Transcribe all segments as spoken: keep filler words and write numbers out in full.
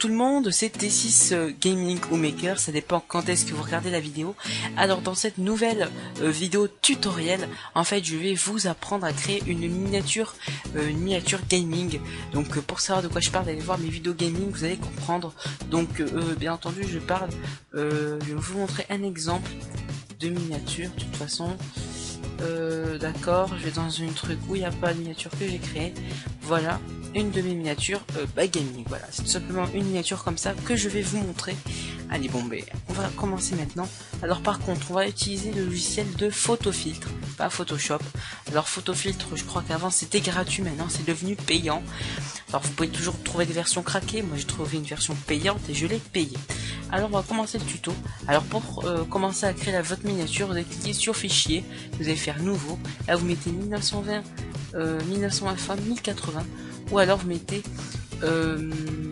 tout le monde, c'est T six euh, Gaming ou Maker, ça dépend quand est-ce que vous regardez la vidéo. Alors dans cette nouvelle euh, vidéo tutoriel, en fait je vais vous apprendre à créer une miniature, euh, une miniature gaming. Donc euh, pour savoir de quoi je parle, allez voir mes vidéos gaming, vous allez comprendre. Donc euh, bien entendu je parle, euh, je vais vous montrer un exemple de miniature de toute façon. Euh, d'accord, je vais dans une truc où il n'y a pas de miniature que j'ai créé. Voilà, une de mes miniatures euh, bah, gaming. Voilà, c'est tout simplement une miniature comme ça que je vais vous montrer. Allez, bon, ben, on va commencer maintenant. Alors, par contre, on va utiliser le logiciel de Photofiltre, pas Photoshop. Alors, Photofiltre, je crois qu'avant c'était gratuit, maintenant c'est devenu payant. Alors, vous pouvez toujours trouver des versions craquées. Moi, j'ai trouvé une version payante et je l'ai payée. Alors, on va commencer le tuto. Alors, pour euh, commencer à créer la, votre miniature, vous allez cliquer sur Fichier, vous allez faire Nouveau. Là, vous mettez mille neuf cent vingt, euh, mille neuf cent vingt fois mille quatre-vingts, ou alors vous mettez euh,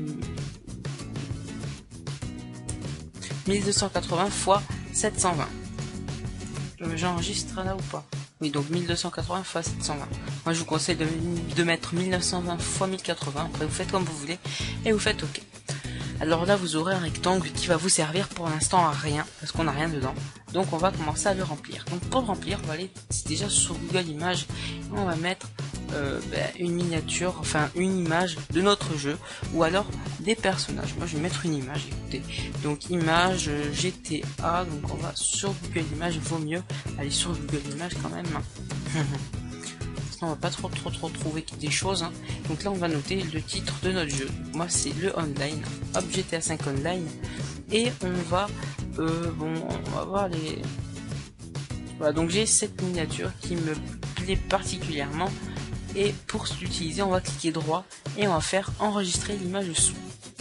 mille deux cent quatre-vingts fois sept cent vingt. J'enregistre là ou pas? Oui, donc mille deux cent quatre-vingts fois sept cent vingt. Moi, je vous conseille de, de mettre mille neuf cent vingt fois mille quatre-vingts. Après, vous faites comme vous voulez et vous faites OK. Alors là, vous aurez un rectangle qui va vous servir pour l'instant à rien, parce qu'on n'a rien dedans. Donc on va commencer à le remplir. Donc pour le remplir, on va aller déjà sur Google Images et on va mettre euh, ben, une miniature, enfin une image de notre jeu, ou alors des personnages. Moi je vais mettre une image, écoutez. Donc image euh, G T A, donc on va sur Google Images, vaut mieux aller sur Google Images quand même. On va pas trop trop trop trouver des choses, hein. Donc là on va noter le titre de notre jeu. Moi c'est le online, hop, G T A cinq online, et on va euh, bon on va voir les voilà. Donc j'ai cette miniature qui me plaît particulièrement, et pour l'utiliser on va cliquer droit et on va faire enregistrer l'image sous,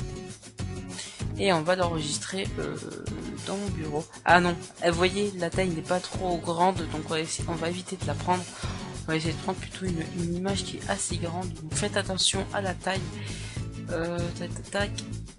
et on va l'enregistrer euh, dans mon bureau. Ah non, vous voyez la taille n'est pas trop grande, donc on va, essayer, on va éviter de la prendre. On va essayer de prendre plutôt une, une image qui est assez grande. Donc faites attention à la taille. Euh, tac, tac, tac.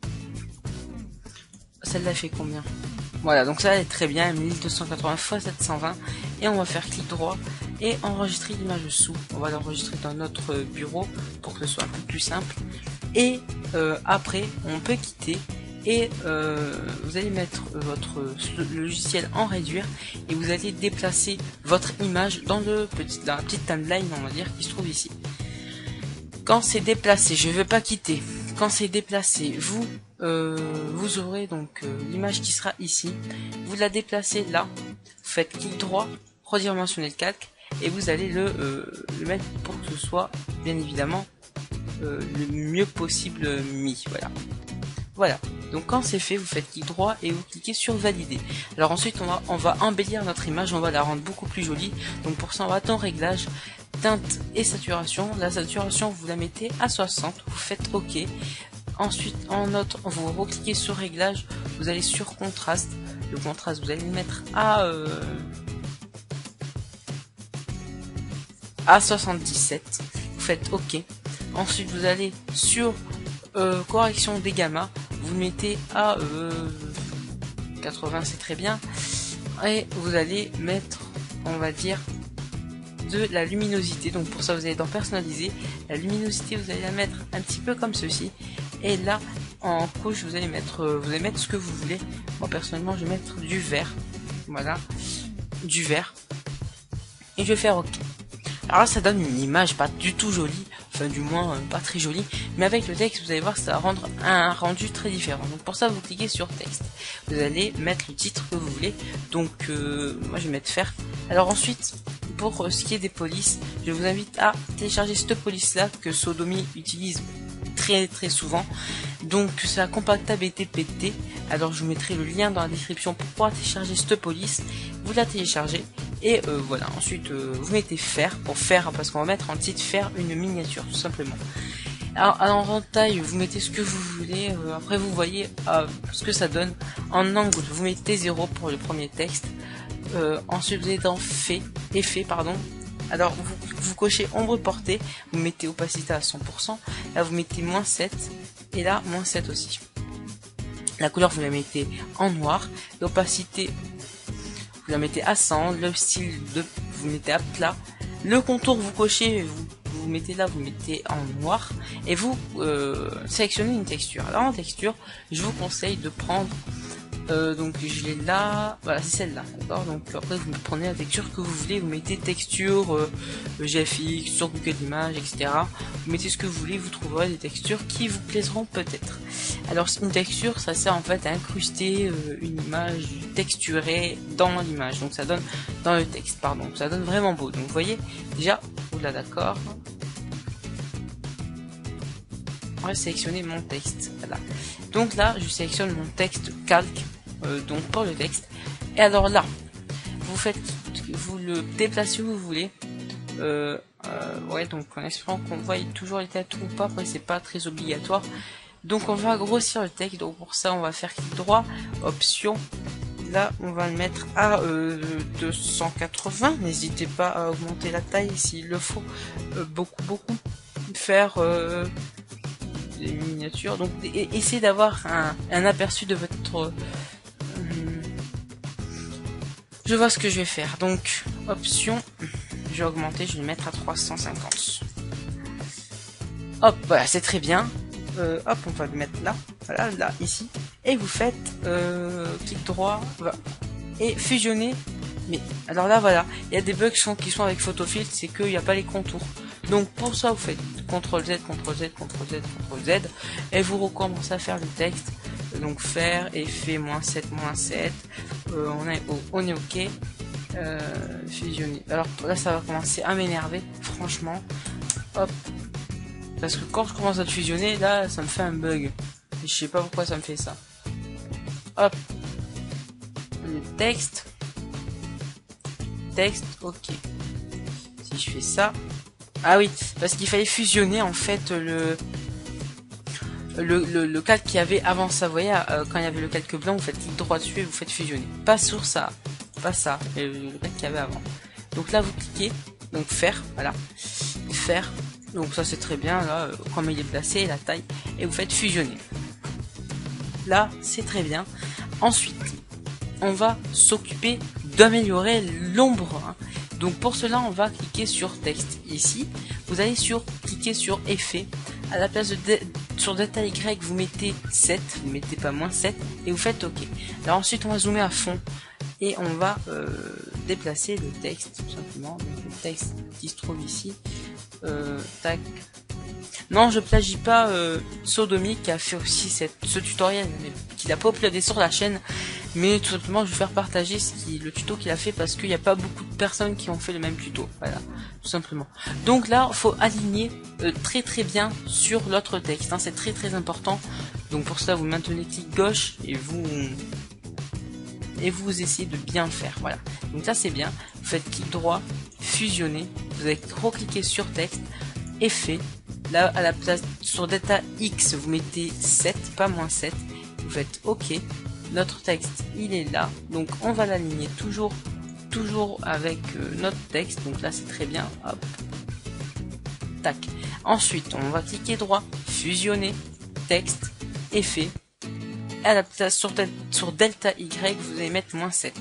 Celle-là fait combien? Voilà, donc ça elle est très bien, mille deux cent quatre-vingts fois sept cent vingt. Et on va faire clic droit et enregistrer l'image sous. On va l'enregistrer dans notre bureau pour que ce soit un peu plus simple. Et euh, après, on peut quitter. Et euh, vous allez mettre votre logiciel en réduire et vous allez déplacer votre image dans, le petit, dans la petite timeline, on va dire, qui se trouve ici. Quand c'est déplacé, je ne veux pas quitter. Quand c'est déplacé, vous euh, vous aurez donc euh, l'image qui sera ici. Vous la déplacez là, vous faites clic droit, redimensionner le calque et vous allez le, euh, le mettre pour que ce soit bien évidemment euh, le mieux possible mis. Voilà. Voilà, donc quand c'est fait, vous faites clic droit et vous cliquez sur valider. Alors ensuite on va, on va embellir notre image, on va la rendre beaucoup plus jolie. Donc pour ça on va dans réglage, teinte et saturation. La saturation vous la mettez à soixante, vous faites OK. Ensuite en note, vous recliquez sur réglage, vous allez sur contraste. Le contraste vous allez le mettre à, euh, à soixante-dix-sept, vous faites OK. Ensuite vous allez sur euh, correction des gammas, vous mettez à euh, quatre-vingts, c'est très bien, et vous allez mettre, on va dire, de la luminosité. Donc pour ça vous allez dans personnaliser, la luminosité vous allez la mettre un petit peu comme ceci, et là en couche vous allez mettre euh, vous allez mettre ce que vous voulez. Moi personnellement je vais mettre du vert, voilà, du vert, et je vais faire OK. Alors là ça donne une image pas du tout jolie, enfin du moins euh, pas très jolie, mais avec le texte vous allez voir ça va rendre un rendu très différent. Donc pour ça vous cliquez sur texte, vous allez mettre le titre que vous voulez. Donc euh, moi je vais mettre faire. Alors ensuite pour euh, ce qui est des polices, je vous invite à télécharger cette police là que Sodomy utilise très très souvent. Donc c'est la Compacta B T P T. Alors je vous mettrai le lien dans la description pour pouvoir télécharger cette police. Vous la téléchargez et euh, voilà. Ensuite euh, vous mettez faire pour faire, parce qu'on va mettre en titre faire une miniature tout simplement. Alors, alors en taille vous mettez ce que vous voulez. Euh, après vous voyez euh, ce que ça donne. En angle vous mettez zéro pour le premier texte. Euh, ensuite vous êtes dans fait effet pardon. Alors vous, vous cochez ombre portée, vous mettez opacité à cent pour cent, là vous mettez moins sept, et là moins sept aussi. La couleur vous la mettez en noir, l'opacité vous la mettez à cent, le style de, vous mettez à plat, le contour vous cochez, vous vous mettez là, vous mettez en noir et vous euh, sélectionnez une texture. Alors en texture, je vous conseille de prendre Euh, donc je l'ai là, voilà c'est celle-là, d'accord. Donc après vous prenez la texture que vous voulez, vous mettez texture euh, G F X sur Google Images, et cetera. Vous mettez ce que vous voulez, vous trouverez des textures qui vous plaiseront peut-être. Alors une texture, ça sert en fait à incruster euh, une image texturée dans l'image, donc ça donne dans le texte, pardon, ça donne vraiment beau. Donc vous voyez déjà, là d'accord. On va sélectionner mon texte, voilà. Donc là, je sélectionne mon texte calque, euh, donc pour le texte. Et alors là, vous faites, vous le déplacez où vous voulez. Euh, euh, ouais, donc en espérant qu'on voit toujours les têtes ou pas. Après, c'est pas très obligatoire. Donc on va grossir le texte. Donc pour ça, on va faire clic droit, option. Là, on va le mettre à euh, deux cent quatre-vingts. N'hésitez pas à augmenter la taille s'il le faut. Euh, beaucoup, beaucoup. Faire euh, des miniatures. Donc, essayez d'avoir un, un aperçu de votre. Euh, je vois ce que je vais faire. Donc, option. Je vais augmenter. Je vais le mettre à trois cent cinquante. Hop, voilà, c'est très bien. Euh, hop, on va le mettre là. Voilà, là, ici. Et vous faites euh, clic droit voilà, et fusionner. Mais alors là, voilà, il y a des bugs qui sont, qui sont avec Photofiltre, c'est qu'il n'y a pas les contours. Donc pour ça, vous faites contrôle Z, contrôle Z, contrôle Z, contrôle Z, et vous recommencez à faire le texte. Donc faire, effet, moins sept, moins sept, euh, on, est, oh, on est OK. Euh, fusionner. Alors là, ça va commencer à m'énerver, franchement. Hop. Parce que quand je commence à le fusionner, là, ça me fait un bug. Et je sais pas pourquoi ça me fait ça. Hop. Le texte. Texte, ok. Si je fais ça. Ah oui, parce qu'il fallait fusionner en fait le le, le, le calque qu'il y avait avant ça. Vous voyez, euh, quand il y avait le calque blanc, vous faites clic droit dessus et vous faites fusionner. Pas sur ça. Pas ça. Le, le calque qu'il y avait avant. Donc là, vous cliquez. Donc faire. Voilà. Faire. Donc ça c'est très bien. Là, euh, comme il est placé, la taille. Et vous faites fusionner. Là, c'est très bien. Ensuite, on va s'occuper d'améliorer l'ombre. Hein. Donc pour cela, on va cliquer sur texte. Ici, vous allez sur cliquer sur effet. À la place de, de sur delta Y, vous mettez sept, vous mettez pas moins sept et vous faites OK. Alors ensuite, on va zoomer à fond et on va euh, déplacer le texte tout simplement. Donc, le texte qui se trouve ici. Euh, tac. Non, je plagie pas euh, Sodomy qui a fait aussi cette, ce tutoriel, mais qu'il a pas uploadé sur la chaîne. Mais tout simplement, je vais faire partager ce qui, le tuto qu'il a fait parce qu'il n'y a pas beaucoup de personnes qui ont fait le même tuto. Voilà, tout simplement. Donc là, il faut aligner euh, très très bien sur l'autre texte. Hein, c'est très très important. Donc pour ça, vous maintenez clic gauche et vous et vous essayez de bien le faire. Voilà. Donc là, c'est bien. Vous faites clic droit, fusionner. Vous allez recliquer sur texte, effet. Là, à la place sur delta X, vous mettez sept, pas moins sept. Vous faites OK. Notre texte, il est là. Donc, on va l'aligner toujours, toujours avec euh, notre texte. Donc là, c'est très bien. Hop. Tac. Ensuite, on va cliquer droit, fusionner, texte, effet. À la place sur, del sur delta Y, vous allez mettre moins sept.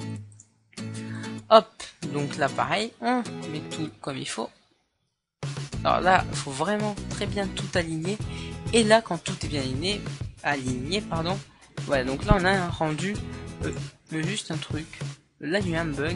Hop. Donc là, pareil, on met tout comme il faut. Alors là, il faut vraiment très bien tout aligner. Et là, quand tout est bien aligné, aligné, pardon. Voilà, donc là, on a un rendu, euh, juste un truc. Là, il y a eu un bug.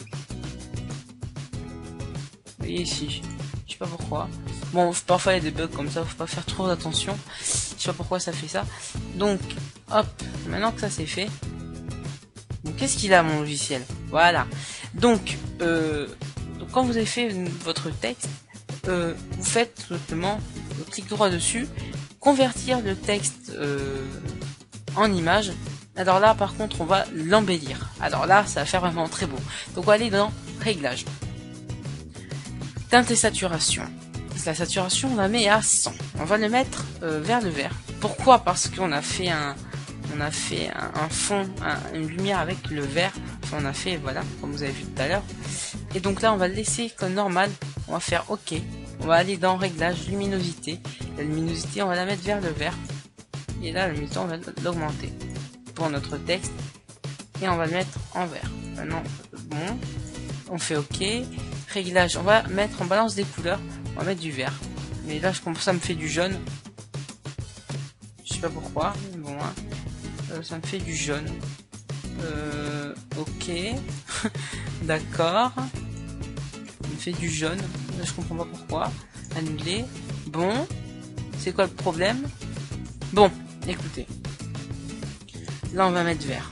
Vous voyez ici, je sais pas pourquoi. Bon, parfois il y a des bugs comme ça, faut pas faire trop d'attention. Je sais pas pourquoi ça fait ça. Donc, hop, maintenant que ça c'est fait. Donc, qu'est-ce qu'il a mon logiciel? Voilà. Donc, euh, donc, quand vous avez fait votre texte, euh, vous faites tout simplement le clic droit dessus, convertir le texte euh, en image. Alors là, par contre, on va l'embellir. Alors là, ça va faire vraiment très beau. Donc, on va aller dans Réglages. Teinte et saturation. La saturation, on la met à cent. On va le mettre euh, vers le vert. Pourquoi? Parce qu'on a fait un, on a fait un, un fond, un, une lumière avec le vert. Enfin, on a fait, voilà, comme vous avez vu tout à l'heure. Et donc là, on va le laisser comme normal. On va faire OK. On va aller dans Réglages, luminosité. La luminosité, on va la mettre vers le vert. Et là, le mi-temps, on va l'augmenter pour notre texte. Et on va le mettre en vert. Maintenant, bon, on fait OK. Réglage, on va mettre en balance des couleurs. On va mettre du vert. Mais là, je comprends, ça me fait du jaune. Je sais pas pourquoi, mais bon, hein. euh, ça me fait du jaune. Euh, ok. D'accord. Ça me fait du jaune. Là, je comprends pas pourquoi. Annuler. Bon. C'est quoi le problème? Bon, écoutez. Là, on va mettre vert.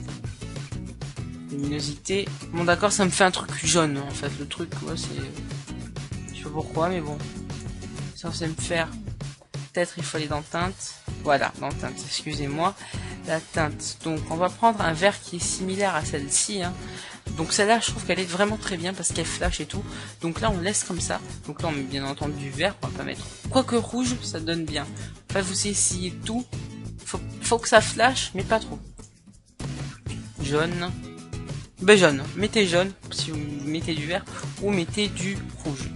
Luminosité. Bon, d'accord, ça me fait un truc jaune, en fait. Le truc, ouais, c'est... Je sais pas pourquoi, mais bon. Ça, c'est me faire... Peut-être il faut aller dans teinte. Voilà, dans teinte, excusez-moi. La teinte. Donc, on va prendre un vert qui est similaire à celle-ci, hein. Donc celle-là, je trouve qu'elle est vraiment très bien parce qu'elle flash et tout. Donc là, on laisse comme ça. Donc là, on met bien entendu du vert. On va pas mettre... Quoique rouge, ça donne bien. Enfin, vous essayez tout. Faut, faut que ça flash, mais pas trop. Jaune. Ben jaune. Mettez jaune si vous mettez du vert. Ou mettez du rouge.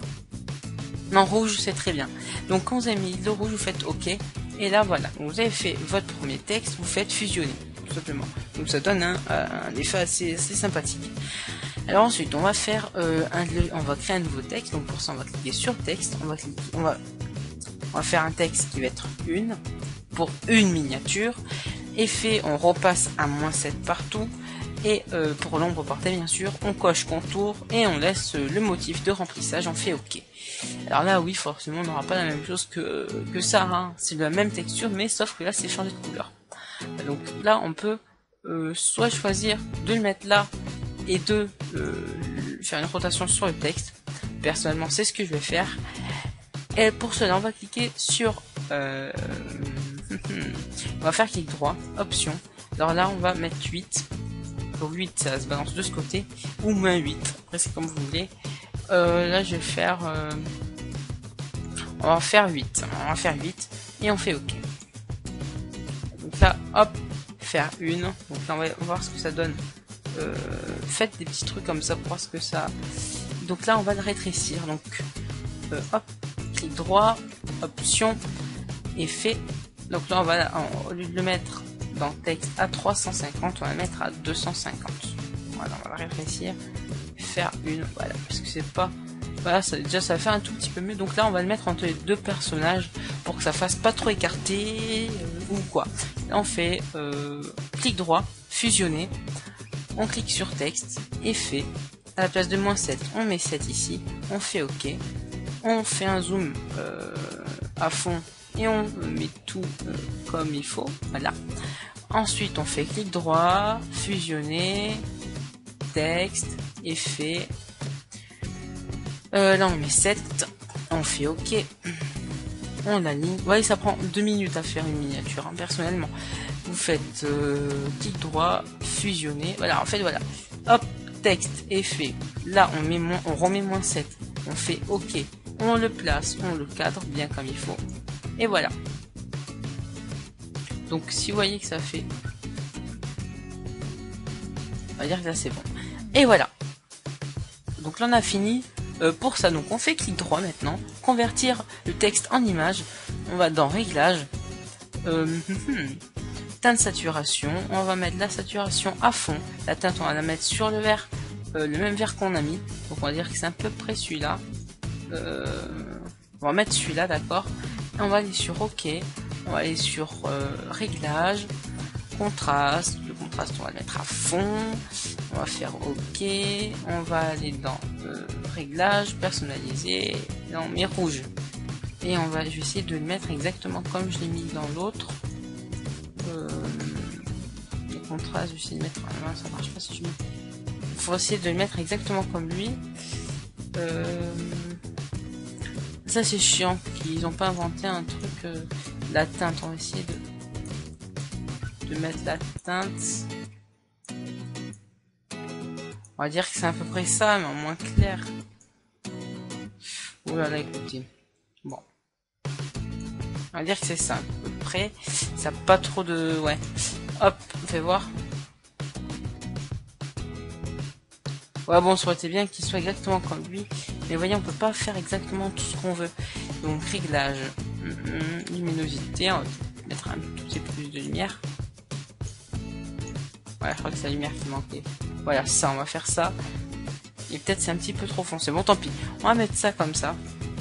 Non, rouge, c'est très bien. Donc quand vous avez mis le rouge, vous faites OK. Et là, voilà. Donc, vous avez fait votre premier texte. Vous faites fusionner. Tout simplement. Donc ça donne un, un effet assez, assez sympathique. Alors ensuite, on va faire euh, un, on va créer un nouveau texte. Donc pour ça, on va cliquer sur texte. On va cliquer, on va, on va faire un texte qui va être une pour une miniature. Effet, on repasse à moins sept partout. Et euh, pour l'ombre portée, bien sûr, on coche contour et on laisse euh, le motif de remplissage. On fait OK. Alors là, oui, forcément, on n'aura pas la même chose que que ça. Hein. C'est la même texture, mais sauf que là, c'est changé de couleur. Donc là, on peut euh, soit choisir de le mettre là et de euh, faire une rotation sur le texte. Personnellement, c'est ce que je vais faire. Et pour cela, on va cliquer sur... Euh, on va faire clic droit, option. Alors là, on va mettre huit. Pour huit, ça se balance de ce côté. Ou moins huit. Après, c'est comme vous voulez. Euh, là, je vais faire... Euh, on va faire huit. On va faire huit. Et on fait OK. Donc là, hop, faire une. Donc là, on va voir ce que ça donne. Euh, faites des petits trucs comme ça pour voir ce que ça... Donc là, on va le rétrécir. Donc, euh, hop, clic droit, option, effet. Donc là, on va, au lieu de le mettre dans texte à trois cent cinquante, on va le mettre à deux cent cinquante. Voilà, on va le rétrécir. Faire une, voilà, parce que c'est pas... Voilà, ça, déjà ça fait un tout petit peu mieux. Donc là, on va le mettre entre les deux personnages pour que ça fasse pas trop écarté euh, ou quoi. Là, on fait euh, clic droit, fusionner. On clique sur texte, effet. À la place de moins sept, on met sept ici. On fait OK. On fait un zoom euh, à fond et on met tout euh, comme il faut. Voilà. Ensuite, on fait clic droit, fusionner, texte, effet. Euh, là, on met sept. On fait OK. On aligne. Ouais, ça prend deux minutes à faire une miniature, hein, personnellement. Vous faites euh, clic droit, fusionner. Voilà, en fait, voilà. Hop, texte, effet. Là, on met moins, on remet moins sept. On fait OK. On le place, on le cadre bien comme il faut. Et voilà. Donc, si vous voyez que ça fait... On va dire que là, c'est bon. Et voilà. Donc là, on a fini euh, pour ça. Donc, on fait clic droit maintenant. Convertir le texte en image. On va dans Réglages. Euh, teinte saturation. On va mettre la saturation à fond. La teinte, on va la mettre sur le vert. Euh, le même vert qu'on a mis. Donc, on va dire que c'est à peu près celui-là. Euh, on va mettre celui-là, d'accord. On va aller sur OK. On va aller sur euh, Réglages. Contraste. Le contraste, on va le mettre à fond. On va faire OK. On va aller dans euh, Réglages, personnaliser. Et on met rouge. Et on va, je vais essayer de le mettre exactement comme je l'ai mis dans l'autre. Euh, le contraste, je vais essayer de mettre. Ah, non, ça marche pas si je mets. Il faut essayer de le mettre exactement comme lui. Euh, ça c'est chiant qu'ils n'ont pas inventé un truc. Euh, la teinte, on va essayer de, de mettre la teinte. On va dire que c'est à peu près ça, mais en moins clair. Ouh là là, écoutez. Bon. On va dire que c'est ça, à peu près. Ça n'a pas trop de... Ouais. Hop, on fait voir. Ouais, bon, ça aurait été bien qu'il soit exactement comme lui. Mais voyez, on peut pas faire exactement tout ce qu'on veut. Donc, réglage. Mmh, luminosité. On va mettre un tout petit peu plus de lumière. Ouais, je crois que c'est la lumière qui manquait. Voilà, ça, on va faire ça. Et peut-être c'est un petit peu trop foncé. Bon, tant pis. On va mettre ça comme ça.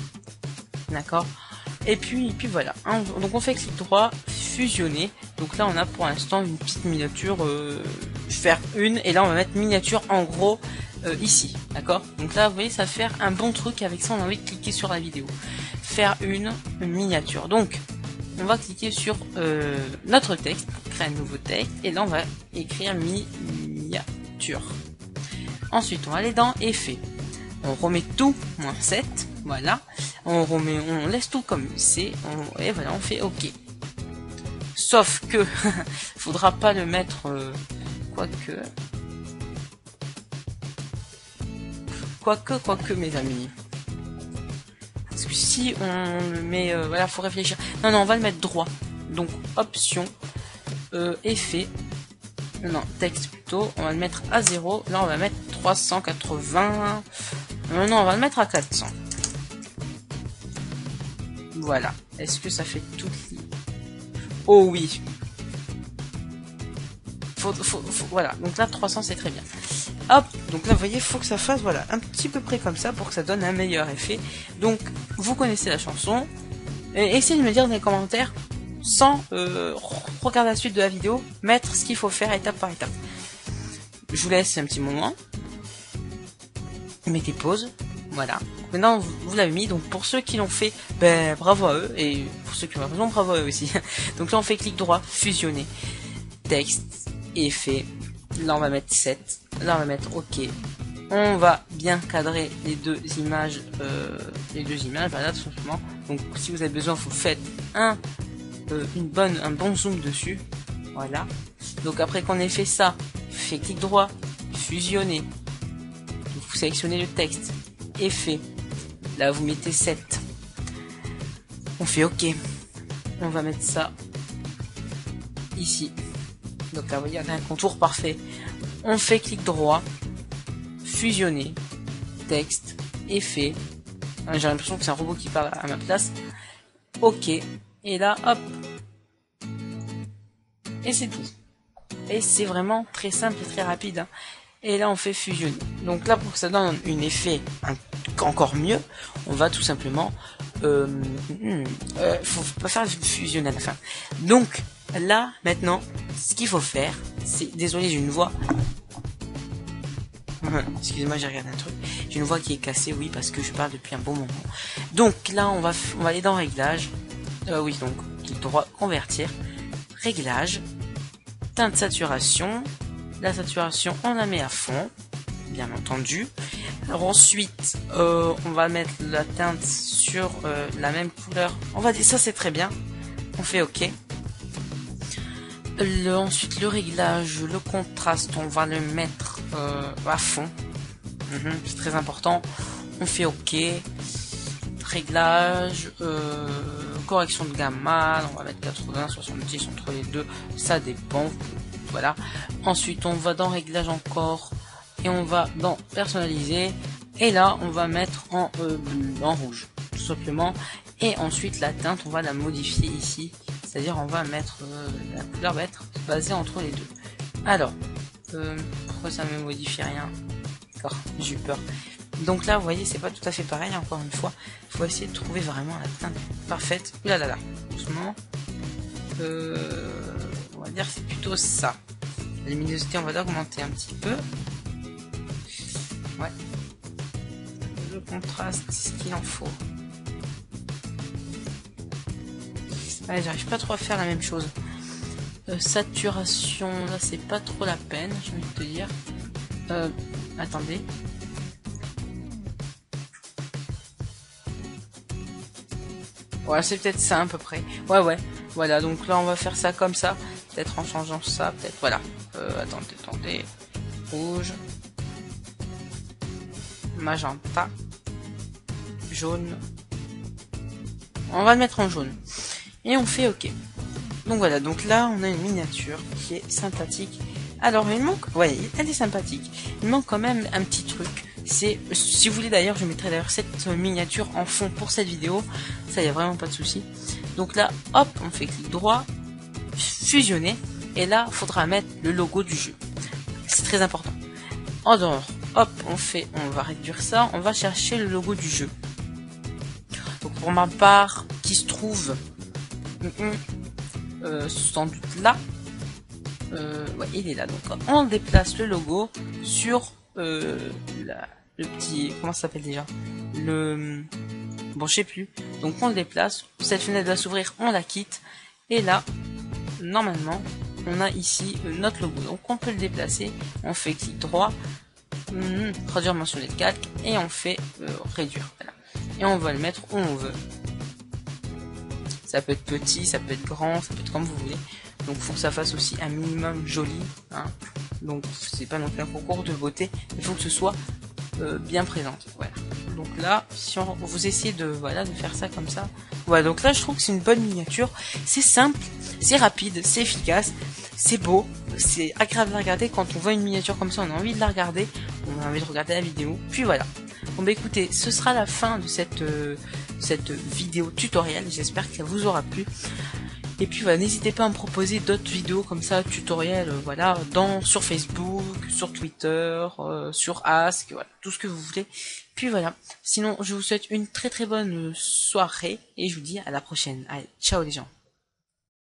d'accord. Et puis, et puis voilà, hein, donc on fait clic droit, fusionner. Donc là on a pour l'instant une petite miniature, euh, faire une, et là on va mettre miniature en gros euh, ici, d'accord. Donc là vous voyez ça va faire un bon truc, avec ça on a envie de cliquer sur la vidéo. Faire une, une miniature, donc on va cliquer sur euh, notre texte, pour créer un nouveau texte, et là on va écrire miniature. Ensuite on va aller dans effet, on remet tout, moins sept, voilà, on remet, on laisse tout comme c'est, on, et voilà, on fait OK. Sauf que, faudra pas le mettre, euh, quoique, quoique, quoique mes amis. Parce que si on le met, euh, voilà, faut réfléchir. Non, non, on va le mettre droit. Donc, option, euh, effet, non, texte plutôt, on va le mettre à zéro. Là, on va mettre trois cent quatre-vingts. Non, non, on va le mettre à quatre cents. Voilà. Est-ce que ça fait tout? Oh oui. Faut, faut, faut, voilà. Donc là, trois cents, c'est très bien. Hop. Donc là, vous voyez, faut que ça fasse, voilà, un petit peu près comme ça pour que ça donne un meilleur effet. Donc, vous connaissez la chanson. Et essayez de me dire dans les commentaires, sans euh, regarder la suite de la vidéo, mettre ce qu'il faut faire étape par étape. Je vous laisse un petit moment. Mettez pause. Voilà. Maintenant, vous, vous l'avez mis. Donc, pour ceux qui l'ont fait, ben, bravo à eux. Et pour ceux qui ont raison, bravo à eux aussi. Donc là, on fait clic droit, fusionner. Texte, effet. Là, on va mettre sept. Là, on va mettre OK. On va bien cadrer les deux images. Euh, les deux images, voilà, tout simplement. Donc, si vous avez besoin, vous faites un, euh, une bonne, un bon zoom dessus. Voilà. Donc, après qu'on ait fait ça, fait clic droit, fusionner. Vous sélectionnez le texte. Effet. Là, vous mettez sept. On fait OK. On va mettre ça ici. Donc là, vous voyez, on a un contour parfait. On fait clic droit, fusionner, texte, effet. J'ai l'impression que c'est un robot qui parle à ma place. OK. Et là, hop. Et c'est tout. Et c'est vraiment très simple et très rapide. Hein. Et là, on fait fusionner. Donc là, pour que ça donne un effet un, encore mieux, on va tout simplement... Euh, euh, faut pas faire fusionner à la fin. Donc, là, maintenant, ce qu'il faut faire, c'est... Désolé, j'ai une voix... Excusez-moi, j'ai regardé un truc. J'ai une voix qui est cassée, oui, parce que je parle depuis un bon moment. Donc là, on va, on va aller dans Réglages. Euh, oui, donc, clic droit, Convertir. Réglages. Teinte saturation. La saturation, on la met à fond, bien entendu. Alors ensuite, euh, on va mettre la teinte sur euh, la même couleur. On va dire ça, c'est très bien. On fait OK. Le, ensuite, le réglage, le contraste, on va le mettre euh, à fond. Mmh, c'est très important. On fait OK. Réglage, euh, correction de gamma, on va mettre quatre-vingts, soixante-dix entre les deux, ça dépend. Voilà. Ensuite, on va dans réglage encore et on va dans personnaliser. Et là, on va mettre en, euh, en rouge, tout simplement. Et ensuite, la teinte, on va la modifier ici. C'est-à-dire, on va mettre euh, la couleur va être basée entre les deux. Alors, euh, pourquoi ça ne me modifie rien? D'accord, j'ai eu peur. Donc là, vous voyez, c'est pas tout à fait pareil. Encore une fois, il faut essayer de trouver vraiment la teinte parfaite. Ouh là là là, doucement. Euh, on va dire c'est plutôt ça. La luminosité, on va l'augmenter un petit peu. Ouais. Le contraste, c'est ce qu'il en faut. Allez, j'arrive pas trop à faire la même chose. Euh, saturation, là, c'est pas trop la peine, je vais te dire. Euh, attendez. Ouais, c'est peut-être ça à peu près. Ouais, ouais. Voilà, donc là, on va faire ça comme ça. Peut-être en changeant ça, peut-être. Voilà. Euh, attendez, attendez. Rouge. Magenta. Jaune. On va le mettre en jaune. Et on fait OK. Donc voilà, donc là, on a une miniature qui est sympathique. Alors, il manque... Ouais, elle est sympathique. Il manque quand même un petit truc. C'est, si vous voulez d'ailleurs, je mettrai d'ailleurs cette miniature en fond pour cette vidéo. Ça, y a vraiment pas de souci. Donc là, hop, on fait clic droit, fusionner, et là, il faudra mettre le logo du jeu. C'est très important. En dehors, hop, on fait, on va réduire ça, on va chercher le logo du jeu. Donc pour pour ma part, qui se trouve euh, sans doute là. Euh, ouais, il est là. Donc on déplace le logo sur euh, la, le petit, comment ça s'appelle déjà, le, bon je sais plus. Donc on le déplace. Cette fenêtre va s'ouvrir, on la quitte. Et là, normalement, on a ici euh, notre logo. Donc on peut le déplacer. On fait clic droit, hum, traduire mentionner le calque et on fait euh, réduire. Voilà. Et on va le mettre où on veut. Ça peut être petit, ça peut être grand, ça peut être comme vous voulez. Donc il faut que ça fasse aussi un minimum joli. Hein. Donc c'est pas non plus un concours de beauté, il faut que ce soit euh, bien présente. Voilà. Donc là, si on vous essayez de voilà de faire ça comme ça. Voilà, donc là je trouve que c'est une bonne miniature. C'est simple, c'est rapide, c'est efficace, c'est beau, c'est agréable à regarder. Quand on voit une miniature comme ça, on a envie de la regarder, on a envie de regarder la vidéo. Puis voilà. Bon bah écoutez, ce sera la fin de cette, euh, cette vidéo tutoriel. J'espère qu'elle vous aura plu. Et puis voilà, n'hésitez pas à me proposer d'autres vidéos comme ça, tutoriels, euh, voilà, dans sur Facebook, sur Twitter, euh, sur Ask, voilà, tout ce que vous voulez. Puis voilà. Sinon, je vous souhaite une très très bonne soirée et je vous dis à la prochaine. Allez, ciao les gens.